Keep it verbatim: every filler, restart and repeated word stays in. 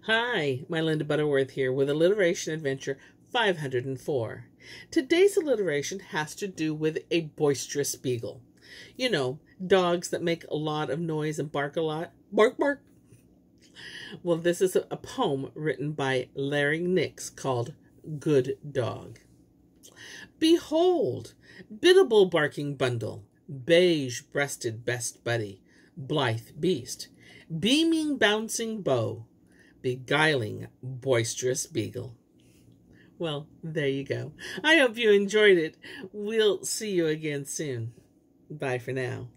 Hi, MyLinda Butterworth here with Alliteration Adventure five hundred four. Today's alliteration has to do with a boisterous beagle. You know, dogs that make a lot of noise and bark a lot. Bark, bark. Well, this is a poem written by Larry Knicks called Good Dog. Behold, Biddable barking bundle, Beige breasted best buddy, Blithe beast, beaming bouncing beau, Beguiling boisterous beagle. Well, there you go. I hope you enjoyed it. We'll see you again soon. Bye for now.